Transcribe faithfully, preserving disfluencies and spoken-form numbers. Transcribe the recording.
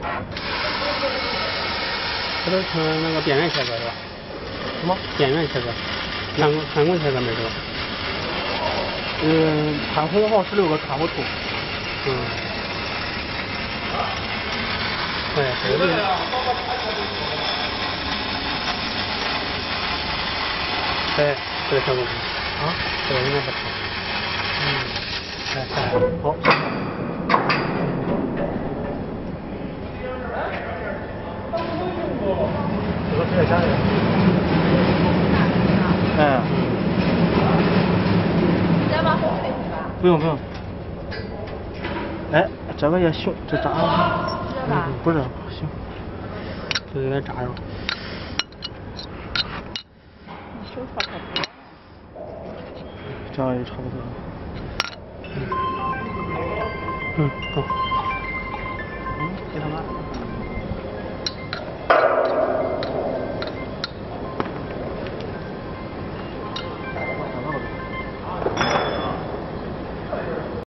这都成那个边缘切割是吧？ 什么？ 边缘切割，韩国韩国切割没是吧？ 嗯，产红号十六个看不出。 嗯。对，这个。对，这个效果不错。啊，这个应该不错。嗯。哎哎，好。这个是啥的？ 哎。 再往后退是吧？ 不用不用。哎，这个也行，这炸了。热吧？ 不热，行。 这有点炸肉。 你手套太多。 这样也差不多。 嗯，嗯，好。